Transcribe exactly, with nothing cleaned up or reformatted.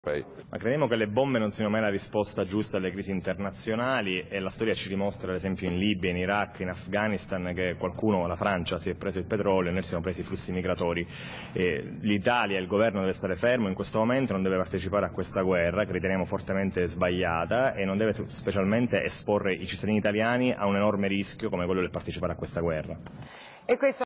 Ma crediamo che le bombe non siano mai la risposta giusta alle crisi internazionali e la storia ci dimostra, ad esempio in Libia, in Iraq, in Afghanistan, che qualcuno, la Francia, si è preso il petrolio e noi ci siamo presi i flussi migratori. L'Italia e il governo deve stare fermo in questo momento, non deve partecipare a questa guerra che riteniamo fortemente sbagliata e non deve specialmente esporre i cittadini italiani a un enorme rischio come quello del partecipare a questa guerra.